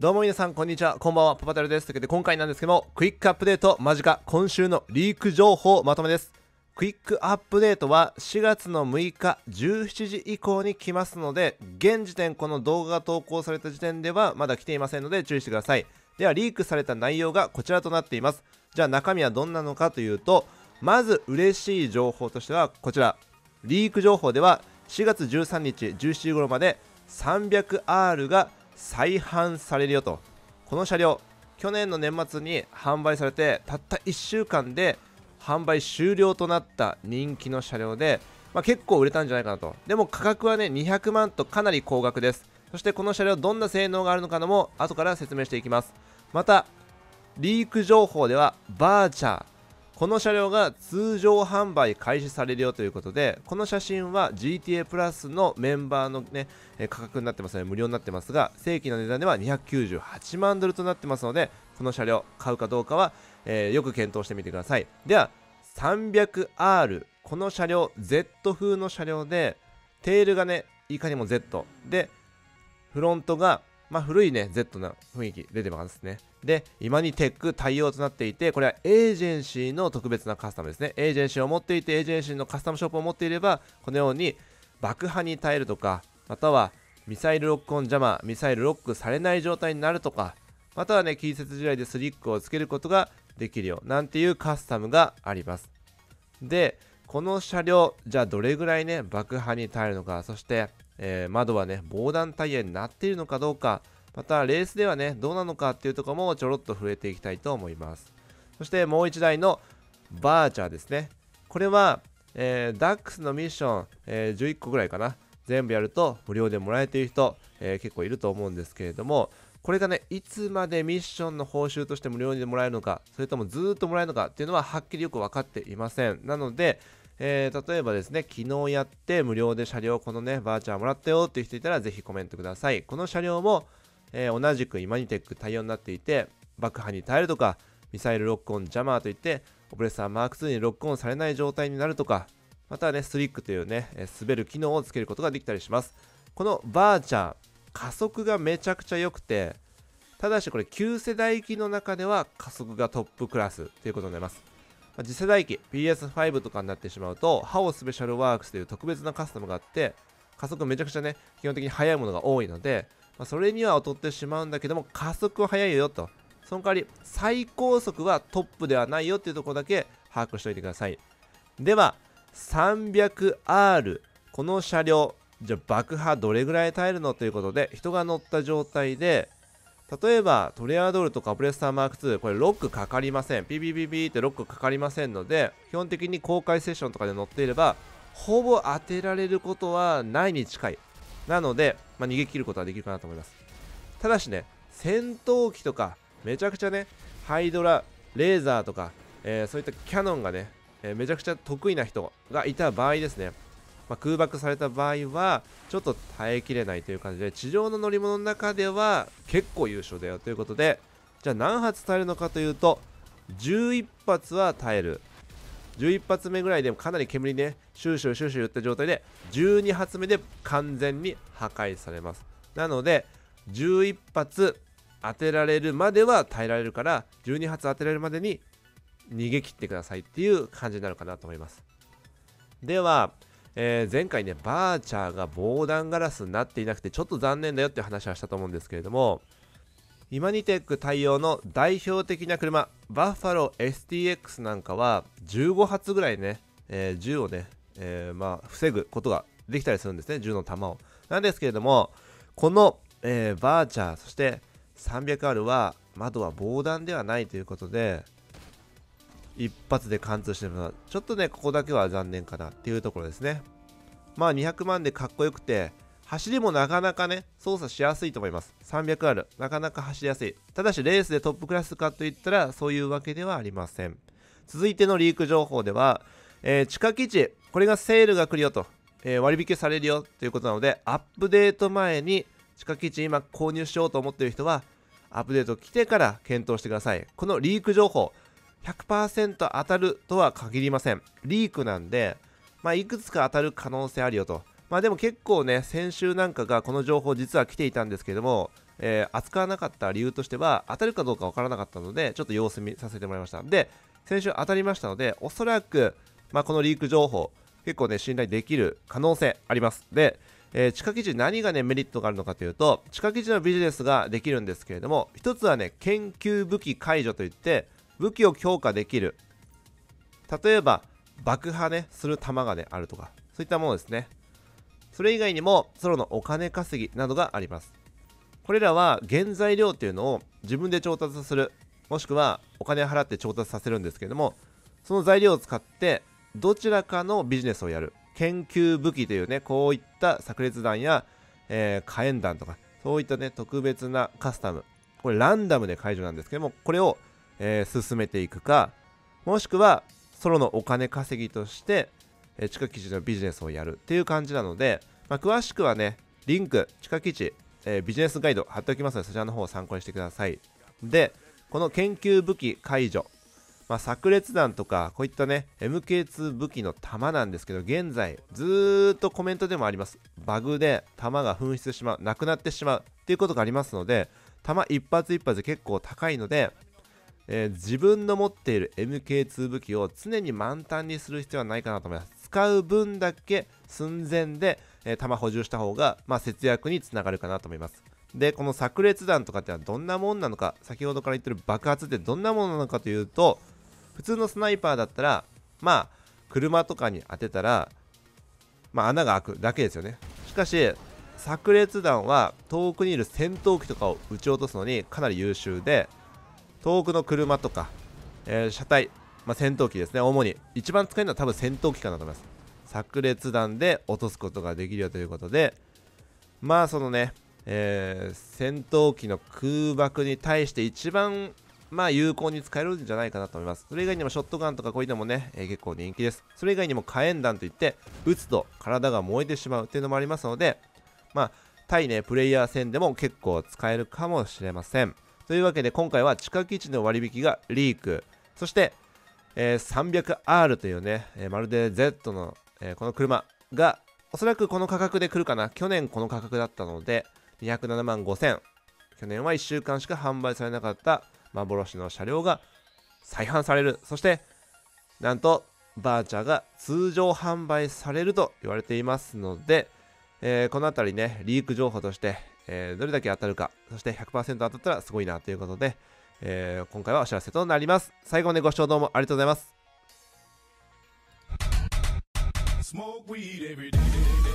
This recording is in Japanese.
どうも皆さんこんにちは、こんばんは、パパタルです。ということで今回なんですけども、クイックアップデート間近、今週のリーク情報まとめです。クイックアップデートは4月の6日17時以降に来ますので、現時点この動画が投稿された時点ではまだ来ていませんので注意してください。ではリークされた内容がこちらとなっています。じゃあ中身はどんなのかというと、まず嬉しい情報としてはこちら、リーク情報では4月13日17時頃まで 300R が再販されるよと。この車両去年の年末に販売されてたった1週間で販売終了となった人気の車両で、結構売れたんじゃないかなと。でも価格はね200万とかなり高額です。そしてこの車両どんな性能があるのかのも後から説明していきます。またリーク情報ではバーチャー、この車両が通常販売開始されるよということで、この写真は GTA プラスのメンバーのね価格になってますので無料になってますが、正規の値段では298万ドルとなってますので、この車両買うかどうかは、よく検討してみてください。では 300R、 この車両 Z 風の車両で、テールがねいかにも Z で、フロントが古いね Z な雰囲気出てますね。で今にテック対応となっていて、これはエージェンシーの特別なカスタムですね。エージェンシーを持っていて、エージェンシーのカスタムショップを持っていれば、このように爆破に耐えるとか、またはミサイルロックオン邪魔、ミサイルロックされない状態になるとか、またはね近接地雷でスリックをつけることができるよなんていうカスタムがあります。でこの車両じゃあどれぐらいね爆破に耐えるのか、そして、窓はね防弾タイヤになっているのかどうか、またレースではねどうなのかっていうところもちょろっと触れていきたいと思います。そしてもう1台のバーチャーですね。これは、ダックスのミッション、11個ぐらいかな、全部やると無料でもらえている人、結構いると思うんですけれども、これがねいつまでミッションの報酬として無料でもらえるのか、それともずーっともらえるのかっていうのははっきりよく分かっていません。なので、例えばですね、昨日やって無料で車両このねバーチャーもらったよっていう人いたらぜひコメントください。この車両も、同じくイマニテック対応になっていて、爆破に耐えるとか、ミサイルロックオンジャマーといってオプレッサーマーク2にロックオンされない状態になるとか、またはねスリックというね滑る機能をつけることができたりします。このバーチャー加速がめちゃくちゃ良くて、ただしこれ旧世代機の中では加速がトップクラスということになります。次世代機 PS5 とかになってしまうと、ハオスペシャルワークスという特別なカスタムがあって、加速めちゃくちゃね基本的に速いものが多いので、それには劣ってしまうんだけども加速は速いよと。その代わり最高速はトップではないよっていうところだけ把握しておいてください。では 300R、 この車両じゃあ爆破どれぐらい耐えるのということで、人が乗った状態で、例えばトレアドールとかオプレッサーマーク2、これロックかかりません。ピピピピってロックかかりませんので、基本的に公開セッションとかで乗っていればほぼ当てられることはないに近い。なので、逃げ切ることはできるかなと思います。ただしね、戦闘機とかめちゃくちゃねハイドラレーザーとか、そういったキャノンがね、めちゃくちゃ得意な人がいた場合ですね、空爆された場合はちょっと耐えきれないという感じで、地上の乗り物の中では結構優勝だよということで、じゃあ何発耐えるのかというと、11発は耐える。11発目ぐらいでもかなり煙ねシューシューシューシュー打った状態で、12発目で完全に破壊されます。なので11発当てられるまでは耐えられるから、12発当てられるまでに逃げ切ってくださいっていう感じになるかなと思います。では、前回ねバーチャーが防弾ガラスになっていなくてちょっと残念だよっていう話はしたと思うんですけれども、イマニテック対応の代表的な車バッファロー STX なんかは15発ぐらいね、銃をね、防ぐことができたりするんですね、銃の弾を。なんですけれども、この、バーチャーそして 300R は窓は防弾ではないということで、一発で貫通してるのはちょっとねここだけは残念かなっていうところですね。200万でかっこよくて、走りもなかなかね操作しやすいと思います。 300R なかなか走りやすい。ただしレースでトップクラスかといったらそういうわけではありません。続いてのリーク情報では、地下基地これがセールが来るよと、割引されるよということなので、アップデート前に地下基地今購入しようと思っている人はアップデート来てから検討してください。このリーク情報 100% 当たるとは限りません。リークなんで、いくつか当たる可能性あるよと。でも結構ね、先週なんかがこの情報実は来ていたんですけども、 扱わなかった理由としては、当たるかどうかわからなかったので、ちょっと様子見させてもらいました。で、先週当たりましたので、おそらく、このリーク情報、結構ね、信頼できる可能性あります。で、地下基地何がね、メリットがあるのかというと、地下基地のビジネスができるんですけれども、一つはね、研究武器解除といって、武器を強化できる。例えば、爆破ね、する弾がね、あるとか、そういったものですね。それ以外にも、ソロのお金稼ぎなどがあります。これらは原材料っていうのを自分で調達する、もしくはお金を払って調達させるんですけれども、その材料を使ってどちらかのビジネスをやる。研究武器というね、こういった炸裂弾や、火炎弾とか、そういったね、特別なカスタム。これランダムで解除なんですけども、これを、進めていくか、もしくはソロのお金稼ぎとして、地下基地のビジネスをやるっていう感じなので、詳しくはね、リンク、地下基地、ビジネスガイド貼っておきますので、そちらの方を参考にしてください。で、この研究武器解除、炸裂弾とかこういったね MK2 武器の弾なんですけど、現在ずーっとコメントでもあります。バグで弾が紛失してしまう、なくなってしまうっていうことがありますので、弾一発一発結構高いので、自分の持っている MK2 武器を常に満タンにする必要はないかなと思います。使う分だけ寸前で、弾補充した方が、節約につながるかなと思います。で、この炸裂弾とかってのはどんなもんなのか、先ほどから言ってる爆発ってどんなものなのかというと、普通のスナイパーだったら、車とかに当てたら、穴が開くだけですよね。しかし、炸裂弾は遠くにいる戦闘機とかを撃ち落とすのにかなり優秀で、遠くの車とか、車体、戦闘機ですね、主に。一番使えるのは多分戦闘機かなと思います。炸裂弾で落とすことができるよということで、そのね、戦闘機の空爆に対して一番有効に使えるんじゃないかなと思います。それ以外にもショットガンとかこういったもね、結構人気です。それ以外にも火炎弾といって、撃つと体が燃えてしまうっていうのもありますので、対ね、プレイヤー戦でも結構使えるかもしれません。というわけで今回は地下基地の割引がリーク、そして、300R というね、まるで Z の、この車がおそらくこの価格で来るかな。去年この価格だったので、207万5000。去年は1週間しか販売されなかった幻の車両が再販される。そしてなんとバーチャーが通常販売されると言われていますので、このあたりね、リーク情報として、どれだけ当たるか、そして 100% 当たったらすごいなということで、今回はお知らせとなります。最後までご視聴どうもありがとうございます。Smoke weed every day.